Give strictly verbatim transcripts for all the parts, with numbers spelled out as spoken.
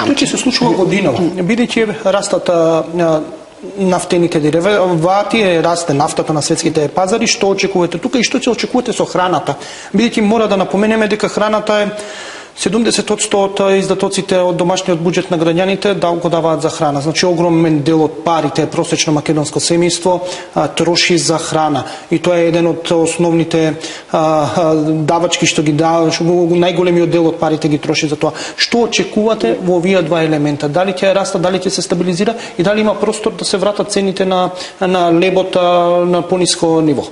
Што ќе се случува годинава? Бидејќи растат нафтените деривати, расте нафтата на светските пазари, што очекувате тука и што ќе очекувате со храната? Бидејќи мора да напоменеме дека храната е седумдесет одсто од издатоците од домашниот буџет на граѓаните да го даваат за храна. Значи огромен дел од парите просечно македонско семејство троши за храна. И тоа е еден од основните а, а, давачки што ги дава, што најголемиот дел од парите ги троши за тоа. Што очекувате во овие два елемента? Дали ќе раста, дали ќе се стабилизира и дали има простор да се вратат цените на на лебот на пониско ниво?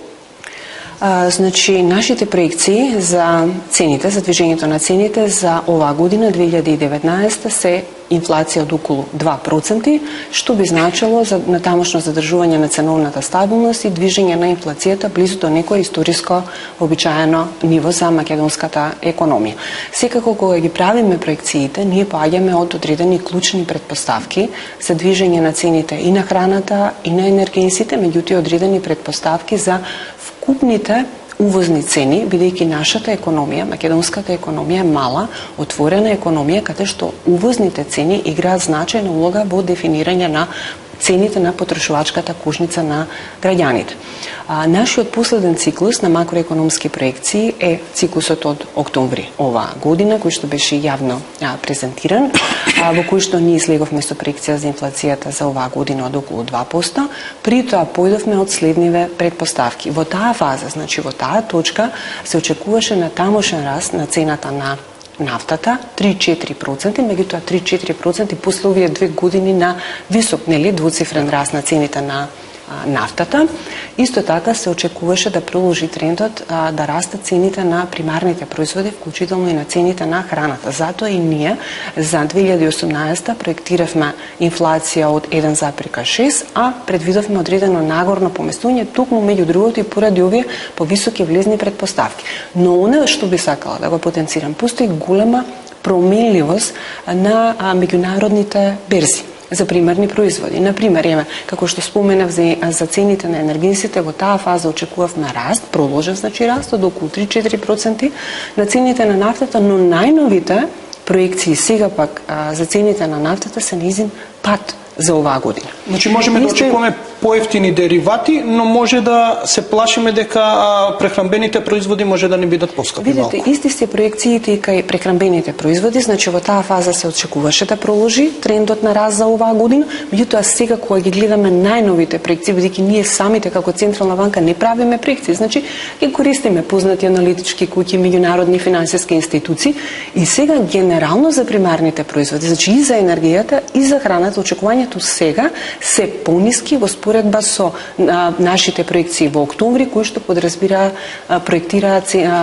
А, значи, нашите проекции за цените, за движењето на цените за оваа година, две илјади и деветнаесета, се инфлација од околу два проценти, што би значило за натамошно задржување на ценовната стабилност и движење на инфлацијата близу до некој историско обичаено ниво за македонската економија. Секако кога ги правиме проекциите, ние поаѓаме од одредени клучни претпоставки за движење на цените и на храната и на енергенсите, меѓутоа одредени претпоставки за вкупните увозни цени, бидејќи нашата економија, македонската економија е мала, отворена економија, каде што увозните цени играат значајна улога во дефинирање на цените на потрошувачката кошница на граѓаните. А, нашиот последен циклус на макроекономски проекции е циклусот од октомври оваа година, кој што беше јавно а, презентиран, а, во кој што ние слеговме со проекција за инфлацијата за оваа година од околу два проценти, при тоа појдовме од следниве предпоставки. Во таа фаза, значи во таа точка, се очекуваше на тамошен раст на цената на нафтата три до четири проценти, меѓутоа три до четири проценти после овие две години на висок, нели, двуцифрен раст на цените на а, нафтата. Исто така се очекуваше да продолжи трендот а, да растат цените на примарните производи, вклучително и на цените на храната. Затоа и ние за две илјади и осумнаесета проектиравме инфлација од еден зарез шест, а предвидовме одредено нагорно поместување токму меѓу другото и поради овие повисоки влезни претпоставки. Но оно што би сакала да го потенцирам, постои голема променливост на а, меѓународните берзи за примерни производи. Например, еме, како што споменав за, за цените на енергенсите, во таа фаза очекувавме раст, продолжав, значи раст од околу три до четири проценти на цените на нафтата, но најновите проекции сега пак а, за цените на нафтата се низин пат за оваа година. Значи можеме да очекуваме поевтини деривати, но може да се плашиме дека а, прехранбените производи може да не бидат поскапи малку. Видите, исти се проекциите и кај прехранбените производи, значи во таа фаза се очекуваше да продолжи трендот на раст за оваа година, меѓутоа сега кога ги гледаме најновите проекции, бидејќи ние самите како Централна банка не правиме проекции, значи ги користиме познати аналитички куќи, меѓународни финансиски институции и сега генерално за примарните производи, значи и за енергијата и за храната, очекувањето сега се пониски во споредба со а, нашите проекции во октомври, кои што подразбира а, проектираат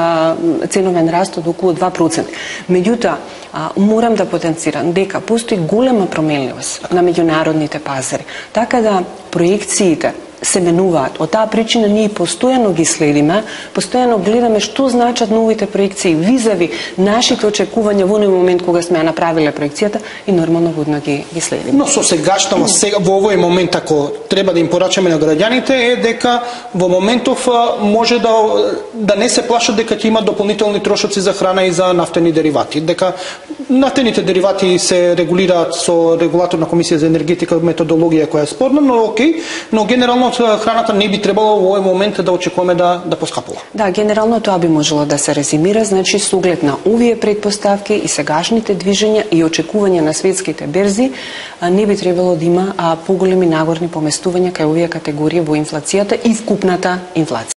ценовен раст од околу два проценти. Меѓутоа, а, морам да потенцирам дека постои голема променливост на меѓународните пазари, така да проекциите се менуваат. Од таа причина ние постојано ги следиме, постојано гледаме што значат новите проекции визави нашите очекувања во оној момент кога сме ја направиле проекцијата и нормално будно ги, ги следиме. Но со сегашната, сега, во овој момент, ако треба да им порачаме на граѓаните, е дека во моментов може да, да не се плашат дека ќе има дополнителни трошоци за храна и за нафтени деривати. Дека нафтените деривати се регулираат со регулатор на Комисија за енергетика, методологија која е спорна, но окей, но генерално храната не би требало во овој момент да очекуваме да да поскапува. Да, генерално тоа би можело да се резимира, значи со оглед на овие претпоставки и сегашните движења и очекувања на светските берзи, не би требало да има поголеми нагорни поместувања кај овие категории во инфлацијата и вкупната инфлација.